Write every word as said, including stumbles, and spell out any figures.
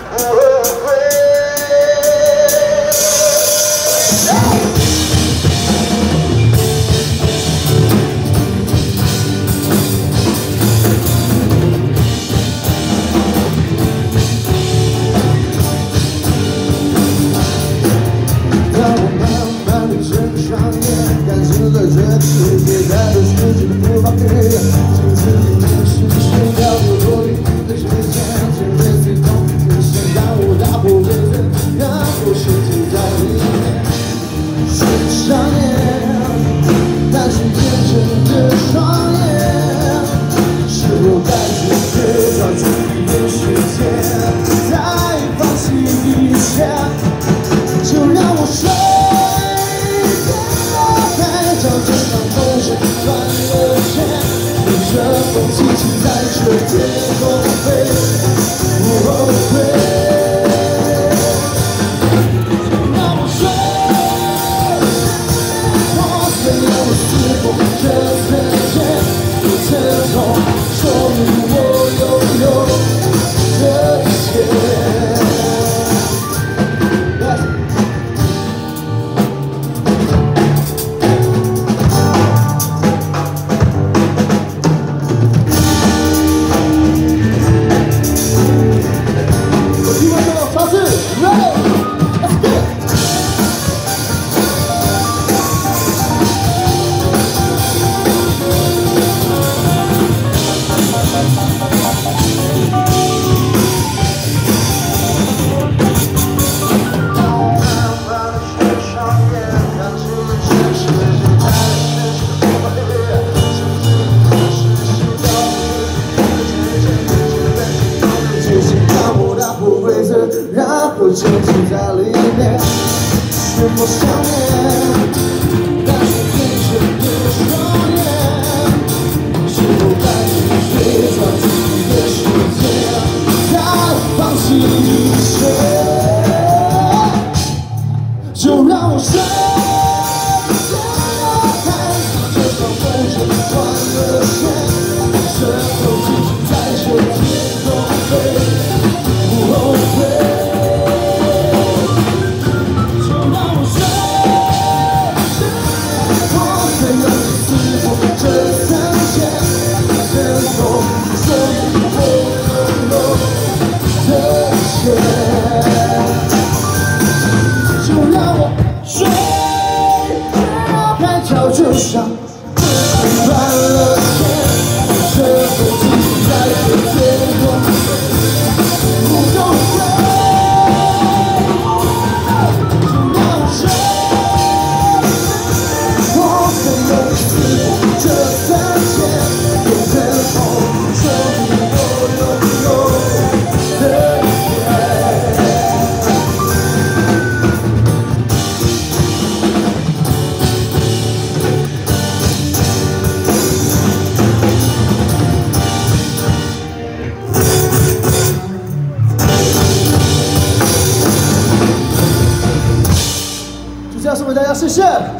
沉浸在里面，是否想念？但是天真的双眼，是否带着随着自己的世界，再放弃一切？就让我睡，看这场风筝断了线，最后继续在这天空飞，不后悔。 就让我睡，海潮就像断了线，最后继续在这天空不后悔。就让我睡，我曾用死过这三千，也最后说明我拥有的。 这样送给大家，谢谢。